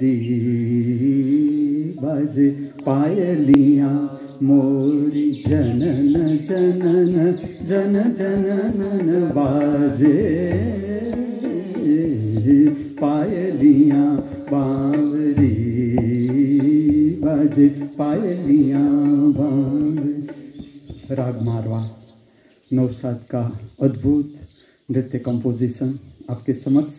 बांवरी बाजे पायलियाँ मोरी जनन जनन जन जनन बाजे पायलियाँ बांवरी बाजे पायलियाँ बांवरी। राग मारवा नौशाद का अद्भुत नृत्य कंपोजिशन आपके समक्ष।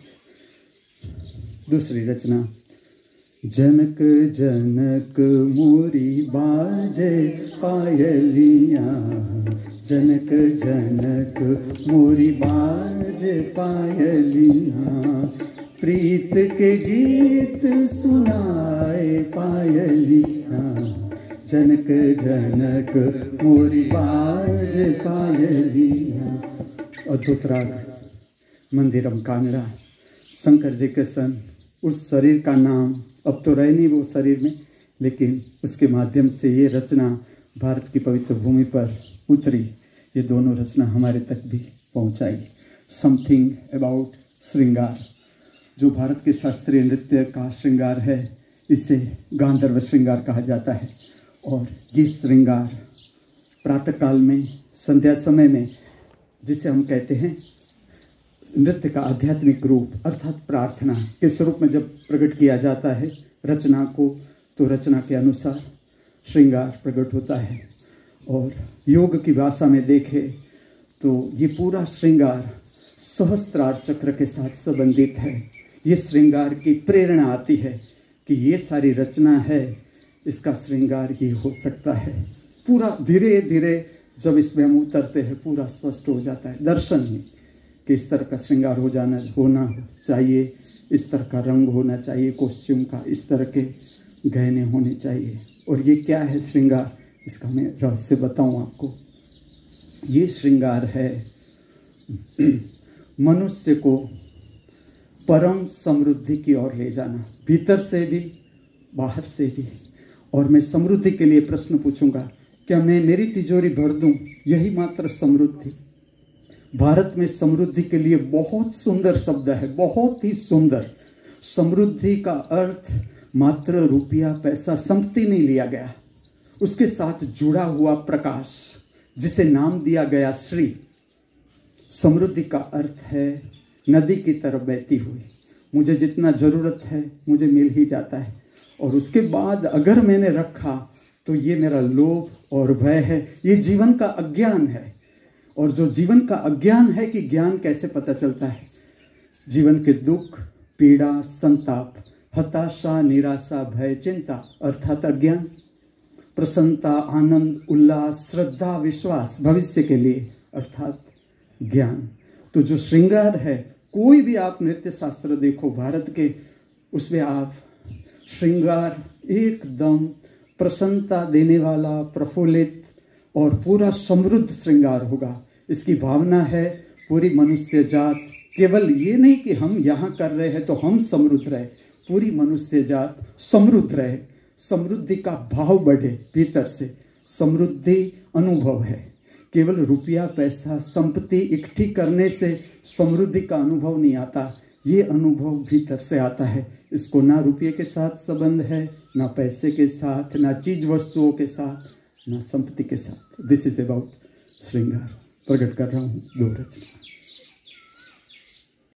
दूसरी रचना। जनक जनक मोरी बाजे पायलियाँ, जनक जनक मोरी बाजे पायलियाँ, प्रीत के गीत सुनाए पायलियाँ, जनक जनक मोरी बाजे पायलियाँ। अद्भुत राग मंदिरम कांगड़ा। शंकर जी के सन उस शरीर का नाम अब तो रहे नहीं वो शरीर में, लेकिन उसके माध्यम से ये रचना भारत की पवित्र भूमि पर उतरी। ये दोनों रचना हमारे तक भी पहुंचाई। समथिंग अबाउट श्रृंगार, जो भारत के शास्त्रीय नृत्य का श्रृंगार है, इसे गांधर्व श्रृंगार कहा जाता है। और ये श्रृंगार प्रातःकाल में, संध्या समय में, जिसे हम कहते हैं नृत्य का आध्यात्मिक रूप अर्थात प्रार्थना के स्वरूप में जब प्रकट किया जाता है रचना को, तो रचना के अनुसार श्रृंगार प्रकट होता है। और योग की भाषा में देखें तो ये पूरा श्रृंगार सहस्त्रार चक्र के साथ संबंधित है। ये श्रृंगार की प्रेरणा आती है कि ये सारी रचना है, इसका श्रृंगार ये हो सकता है। पूरा धीरे धीरे जब इसमें हम उतरते हैं पूरा स्पष्ट हो जाता है दर्शन ही कि इस तरह का श्रृंगार होना चाहिए, इस तरह का रंग होना चाहिए कॉस्ट्यूम का, इस तरह के गहने होने चाहिए। और ये क्या है श्रृंगार, इसका मैं रहस्य बताऊं आपको। ये श्रृंगार है मनुष्य को परम समृद्धि की ओर ले जाना, भीतर से भी बाहर से भी। और मैं समृद्धि के लिए प्रश्न पूछूंगा, क्या मैं मेरी तिजोरी भर दूं यही मात्र समृद्धि? भारत में समृद्धि के लिए बहुत सुंदर शब्द है, बहुत ही सुंदर। समृद्धि का अर्थ मात्र रुपया पैसा संपत्ति नहीं लिया गया, उसके साथ जुड़ा हुआ प्रकाश जिसे नाम दिया गया श्री। समृद्धि का अर्थ है नदी की तरफ बहती हुई, मुझे जितना ज़रूरत है मुझे मिल ही जाता है, और उसके बाद अगर मैंने रखा तो ये मेरा लोभ और भय है, ये जीवन का अज्ञान है। और जो जीवन का अज्ञान है कि ज्ञान कैसे पता चलता है, जीवन के दुख पीड़ा संताप हताशा निराशा भय चिंता अर्थात अज्ञान, प्रसन्नता आनंद उल्लास श्रद्धा विश्वास भविष्य के लिए अर्थात ज्ञान। तो जो श्रृंगार है, कोई भी आप नृत्य शास्त्र देखो भारत के, उसमें आप श्रृंगार एकदम प्रसन्नता देने वाला प्रफुल्लित और पूरा समृद्ध श्रृंगार होगा। इसकी भावना है पूरी मनुष्य जात, केवल ये नहीं कि हम यहाँ कर रहे हैं तो हम समृद्ध रहे, पूरी मनुष्य जात समृद्ध रहे, समृद्धि का भाव बढ़े, भीतर से समृद्धि अनुभव है। केवल रुपया पैसा संपत्ति इकट्ठी करने से समृद्धि का अनुभव नहीं आता, ये अनुभव भीतर से आता है। इसको ना रुपये के साथ संबंध है, ना पैसे के साथ, ना चीज वस्तुओं के साथ, ना संपत्ति के साथ। दिस इज अबाउट श्रृंगार। प्रकट कर रहा हूँ दो रचना।